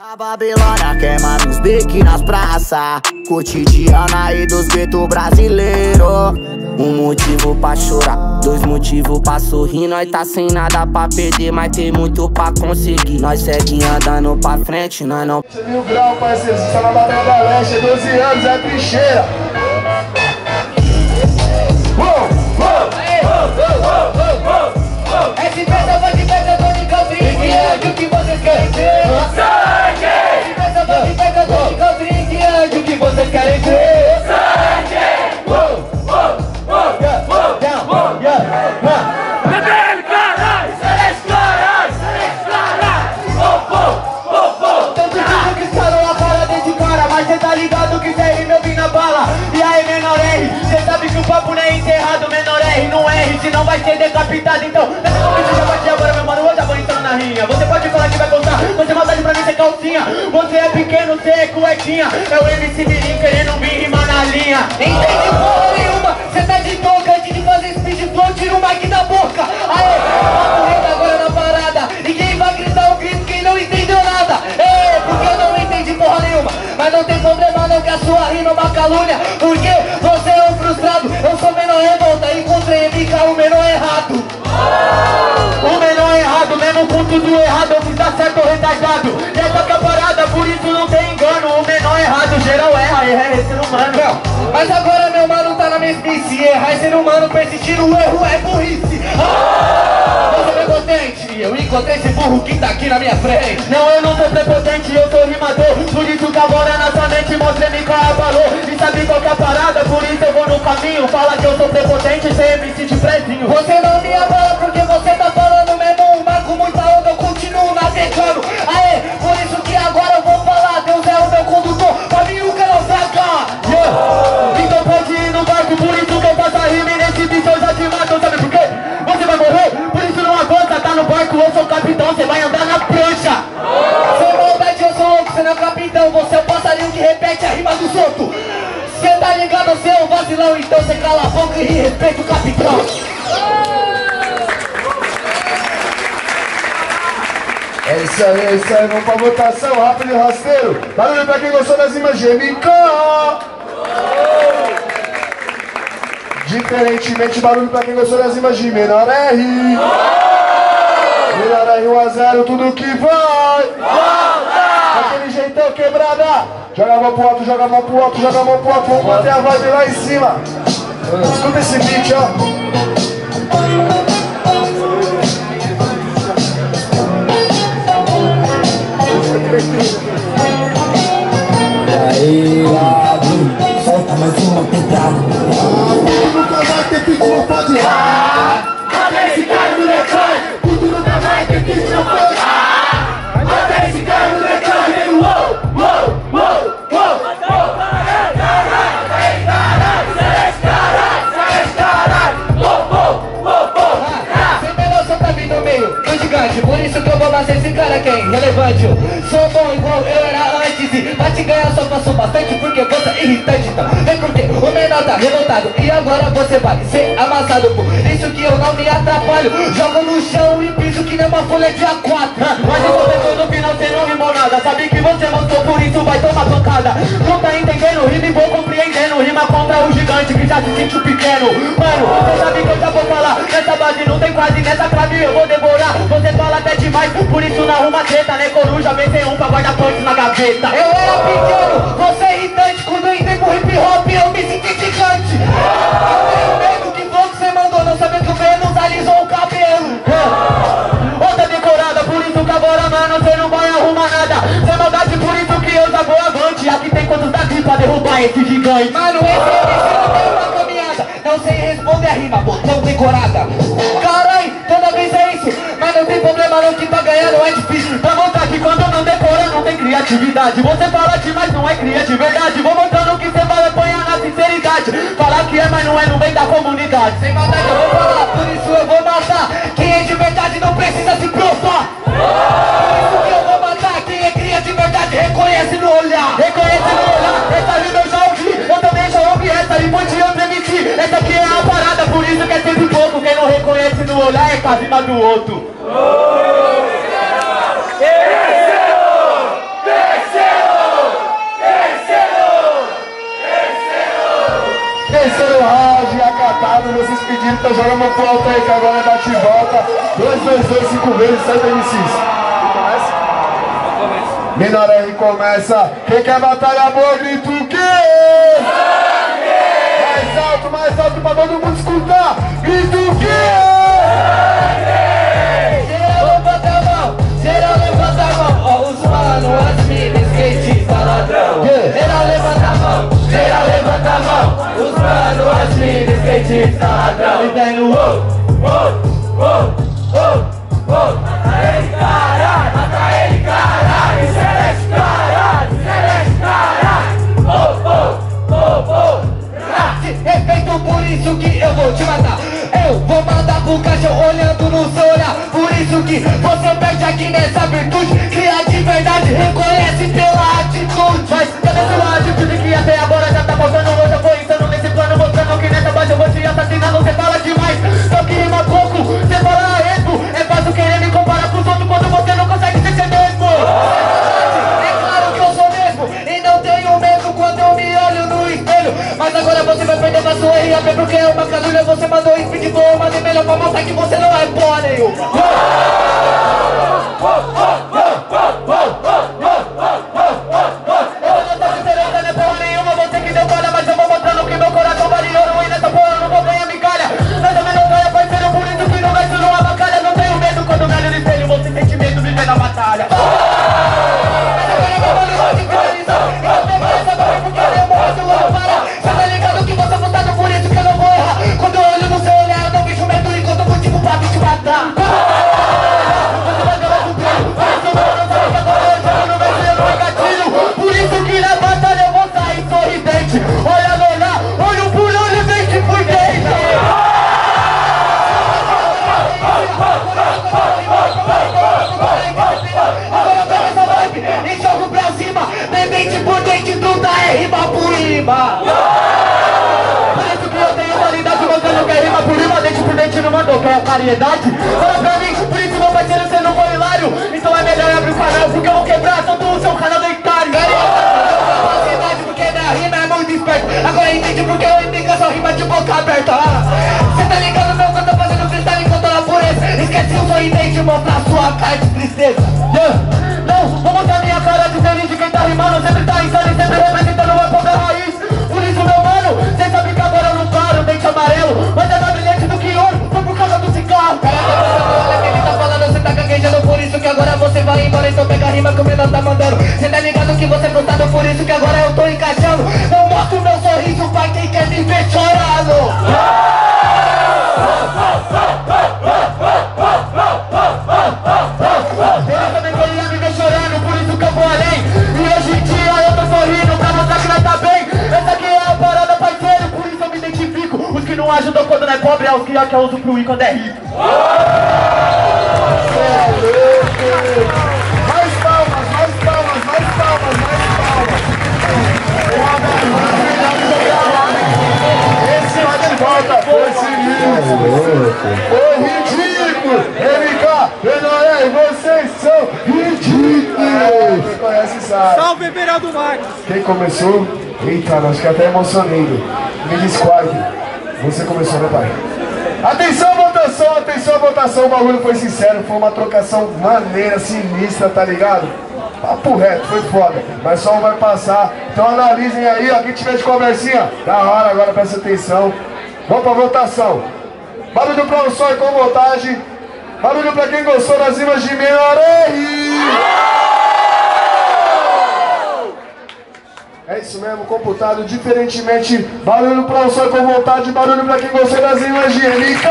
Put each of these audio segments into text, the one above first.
A Babilônia queima nos beques nas praças, cotidiano aí dos guetos brasileiros. Um motivo pra chorar, dois motivos pra sorrir. Nós tá sem nada pra perder, mas tem muito pra conseguir. Nós segue andando pra frente, nós não... 1000 graus, parceiro, você tá na Batalha da Leste, 12 anos, é trincheira. Esse peça vai de peça, tô de calcinha, que é o que vocês querem ter. Sangue! Esse peça vai de peça, tô de calcinha, que é o que vocês querem ter. Sangue! Bebê, caralho! Celeste, caralho! Celeste, caralho! Tanto digo que escalou a parada de cara, mas cê tá ligado que cê rima, eu vim na bala. E aí, menor R, cê sabe que o papo não é enterrado, menor R, não R, senão vai ser decapitado, então... Você já bate agora, meu mano, eu já vou entrando na rinha. Você pode falar que vai contar, você maldade pra mim ser calcinha. Você é pequeno, você é cuequinha. É o MC Mirim querendo vir rimar na linha. Entende porra nenhuma, cê tá de toca. Antes de fazer speed flow, tira o mic da boca. Aê, papo reto agora na parada. E quem vai gritar o grito, quem não entendeu nada. É, porque eu não entendi porra nenhuma. Mas não tem problema não que a sua rima é uma calúnia. Porque você é um frustrado, eu sou menor revolta. Encontrei MK, o menor errado. O menor errado, mesmo com tudo errado, eu fiz dar certo ou retardado. E essa que é a parada, por isso não tem engano. O menor errado, geral erra, é ser humano. Mas agora meu mano tá na mesmice. Errar é ser humano, persistir no erro é burrice. Eu sou prepotente, eu encontrei esse burro que tá aqui na minha frente. Não, eu não sou prepotente, eu sou rimador. Por isso que agora na sua mente mostra MK abalou. E sabe qual que é a parada, por isso eu vou no caminho. Fala que eu sou prepotente, sem MC de prezinho. Você não me abala porque você tá falando mesmo, mas com muita onda eu continuo navegando. Aê, por isso que agora eu vou falar, Deus é o meu condutor, pra mim o que não saca. Então pode ir no barco, por isso que eu faço a rima e nesse bicho eu já te mato, sabe por quê? Você vai morrer, por isso não avança, tá no barco, eu sou capitão, você vai andar na prancha. Sem maldade eu sou louco, você não é capitão, você é o passarinho que repete a rima dos outros. Cê tá ligado, você é um vacilão, então cê cala a boca e respeita o capitão. É isso aí, vamos pra votação, rápido e rasteiro. Barulho pra quem gostou das rimas de MK. Diferentemente, barulho pra quem gostou das rimas de menor R. Menor R 1 a 0, tudo que vai. Daquele jeitão quebrada. Joga a mão pro alto, joga a mão pro alto, joga a mão pro alto. Vamos bater a vibe lá em cima. Escuta esse beat, ó. Aí, solta mais uma pedrada. Nunca vai ter que não pode errar. Mata esse cara no lecão. Tudo nunca vai ter que não pode errar. Mata esse cara no lecão. Uou, uou, uou, uou. Caralho, caralho, celeste, caralho, celeste, caralho. Uou, uou, uou. Sem menor pra mim no meio, tô gigante. Por isso que eu vou nascer esse cara quem? Relevante. Sou bom igual eu era antes. E pra te ganhar só passou bastante porque você é irritante. Então vem porque o menor tá revoltado e agora você vai ser amassado. Por isso que eu não me atrapalho. Jogo no chão e piso que nem uma folha de A4. Mas eu tô vendo no final você não rimou nada. Sabe que você mostrou, por isso vai tomar pancada. Não tá entendendo, rima e vou compreendendo. Rima contra o gigante que já se sentiu pequeno. Mano, você sabe que eu já vou falar. Nessa base não tem quase, nessa clave eu vou devorar. Você fala até demais, por isso não arruma treta, né coruja? Vem sem um pra guardar pontos na gaveta. Eu era pequeno, você é irritante. Quando eu entrei pro hip hop eu me senti gigante. Eu tenho medo que foi que você mandou, não sabia que o Vênus alisou o cabelo. Outra decorada, por isso que agora, mano, você não vai arrumar nada. Sem maldade, por isso que eu já vou avante. Aqui tem quantos daqui pra derrubar esse gigante. Mano, esse MC não tem uma caminhada. Não sei responder a rima, botão decorada. Carai, toda vez é isso. Mas não tem problema não, que pra ganhar não é difícil. Pra mostrar que quando não decora não tem criatividade. Você fala demais, não é criatividade. Vou mostrando que você vai apanhar na sinceridade. Falar que é, mas não é, não vem da comunidade. Sem maldade eu vou falar, por isso eu vou matar. Quem é de verdade não precisa se provar. Por isso que eu vou matar. Quem é cria de verdade reconhece no olhar. Reconhece no olhar, essa rima eu já ouvi. Eu também já ouvi essa e vou te transmitir. Essa aqui é a parada, por isso que é sempre pouco. Quem não reconhece no olhar é com a rima do outro. então joga a mão pro alto aí, que agora é bate e volta. 2, 2, 2, 5 vezes, 7 MCs. Menor R começa. Quem quer batalha boa, grita o quê? Mais alto pra todo mundo escutar. Grita o quê? Geral levanta a mão, geral levanta a mão. Ó os mano, as minas, skatista, ladrão. Geral levanta a mão, geral levanta a mão. Os mano, as minas, skatista, ladrão. E vem no mata ele, caralho, mata ele, caralho. Celeste, caralho, celeste, caralho. Respeito, por isso que eu vou te matar. Eu vou mandar pro caixão olhando no seu olhar. Por isso que você perde aqui nessa virtude. Cria de verdade, reconhece pela atitude. Mas cadê sua atitude que até agora já tá faltando? Hoje eu vou insano nesse plano, mostrando que nessa base eu vou te assassinando. Você fala demais, só que rima pouco. Você fala esmo, é fácil querer me comparar com os outros quando você não consegue ser você mesmo. É claro que eu sou mesmo e não tenho medo quando eu me olho no espelho. Mas agora você vai perder pra sua RAP porque é uma canulha. Você mandou speed boa, eu mandei melhor pra mostrar que você não é pônei. Eu não tô diferente, não é porra nenhuma. Você que deu falha, mas eu vou mostrando que meu coração vale ouro. E nessa porra eu não vou ganhar migalha. Nada menos ganha, parceiro, por isso que não vai ser uma batalha. Não tenho medo quando eu olho no espelho, você sente medo de viver na batalha. Variedade, fala pra mim, por isso meu parceiro você não foi hilário. Então é melhor abrir o canal, porque eu vou quebrar todo o seu canal do hectare. Facilidade, porque minha rima é muito esperto. Agora entende porque eu entendo a sua rima de boca aberta. Cê tá ligado meu que eu tô fazendo freestyle enquanto na pureza. Esquece o sorridente, mostrar sua cara de tristeza. Não, vou mostrar minha cara de feliz de quem tá rimando. Sempre tá insano e sempre representando uma pouca raiz. Por isso meu mano, cê sabe que agora eu não paro, dente amarelo. Mas é mais brilhante do que ouro, foi por causa do cigarro. Olha que ele tá falando, cê tá gaguejando. Por isso que agora você vai embora, então pega a rima que o menor tá mandando. Cê tá ligado que você é frustrado, por isso que agora eu tô encaixando. Eu mostro meu sorriso pra quem quer me ver chorando. Ele também queria me ver chorando, por isso que eu vou além. E hoje em dia eu tô sorrindo pra mostrar que nós tá bem. Essa aqui é a parada, parceiro, por isso eu me identifico. Os que não ajudam quando não é pobre é os que eu uso pro ir quando é rico. Mais palmas, mais palmas, mais palmas, mais palmas. Esse vai de volta, foi sinistro. Foi ridículo. MK, Menor R, vocês são ridículos. Quem conhece sabe. Salve, Beirado Marques. Quem começou? Eita, acho que até emocionei. Me desquadre. Você começou, né, pai? Atenção, votação, o bagulho foi sincero, foi uma trocação maneira, sinistra, tá ligado? Papo reto, foi foda, mas só um vai passar, então analisem aí, ó, quem tiver de conversinha, da hora, agora presta atenção. Vamos pra votação. Barulho pra o som e com voltagem, barulho pra quem gostou das rimas de Menor R. É isso mesmo, computado diferentemente. Barulho pra o som com vontade, barulho pra quem gostou das rimas de MK.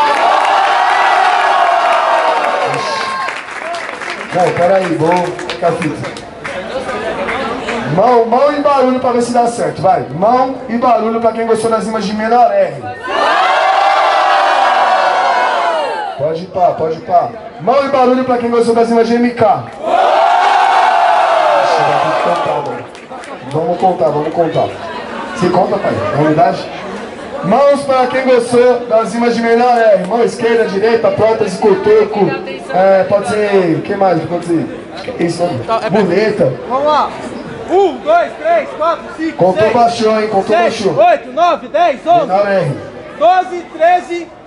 Não, peraí, vou ficar a fita. Mão e barulho pra ver se dá certo, vai. Mão e barulho pra quem gostou das rimas de Menor R. Pode ir pá. Mão e barulho pra quem gostou das rimas de MK. Vamos contar. Você conta, pai? Na unidade? Mãos para quem gostou das rimas de Menor R. Mão esquerda, direita, prótese, cotoco. Pode ser. O que mais? Pode ser. Acho que é isso, né? Muleta. Vamos lá. 1, 2, 3, 4, 5, Contou 6, baixou, hein? Contou 7, baixou. 8, 9, 10, 11, Menor R. 12, 13,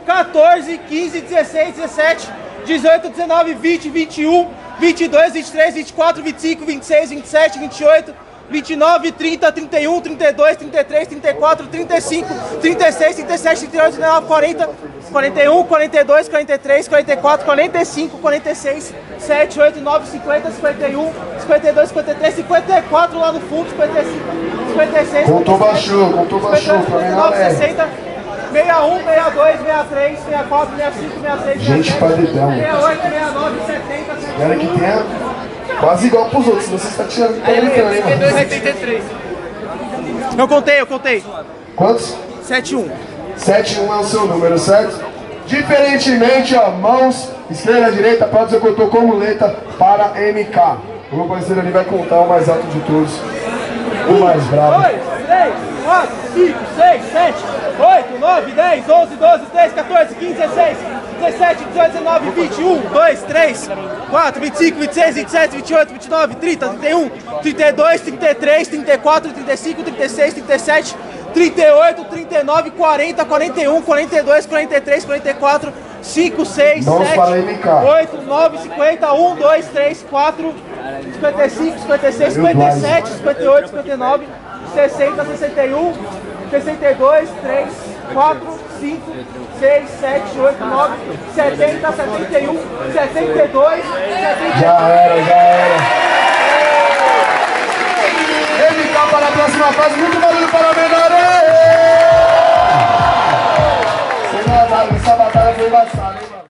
14, 15, 16, 17, 18, 19, 20, 21, 22, 23, 24, 25, 26, 27, 28, 29, 30, 31, 32, 33, 34, 35, 36, 37, 38, 39, 40, 41, 42, 43, 44, 45, 46, 7, 8, 9, 50, 51, 52, 53, 54 lá no fundo, 55, 56, Contou baixou, contou baixou, 59, 60, 61, 62, 63, 64, 65, 66, Gente padridão. 68, 69, 70, Galera que tenha quase igual pros outros, você está tirando, tá brincando, hein, mano? 73. Eu contei. Quantos? 71. 71 é o seu número, certo? Diferentemente, ó, mãos, esquerda, direita, para dizer que eu tô com muleta para MK. O meu parceiro ali vai contar o mais alto de todos, o mais bravo. 2, 3, 4, 5, 6, 7, 8, 9, 10, 11, 12, 13, 14, 15, 16, 17, 18, 19, 21, 2, 3, 4, 25, 26, 27, 28, 29, 30, 31, 32, 33, 34, 35, 36, 37, 38, 39, 40, 41, 42, 43, 44, 5, 6, Mãos 7, para MK. 8, 9, 50, 1, 2, 3, 4, 55, 56, 57, 58, 59, 60, 61, 62, 3, 4, 5, 6, 7, 8, 9, 70, 71, 72, 73. Já era. MK para a próxima fase, muito barulho para a menor. Essa batalha foi embaçada.